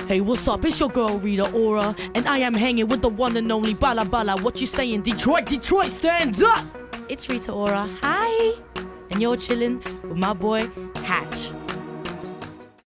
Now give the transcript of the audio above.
Hey, what's up? It's your girl Rita Ora, and I am hanging with the one and only Bala Bala. What you saying, Detroit? Detroit, stand up! It's Rita Ora. Hi! And you're chilling with my boy Hatch.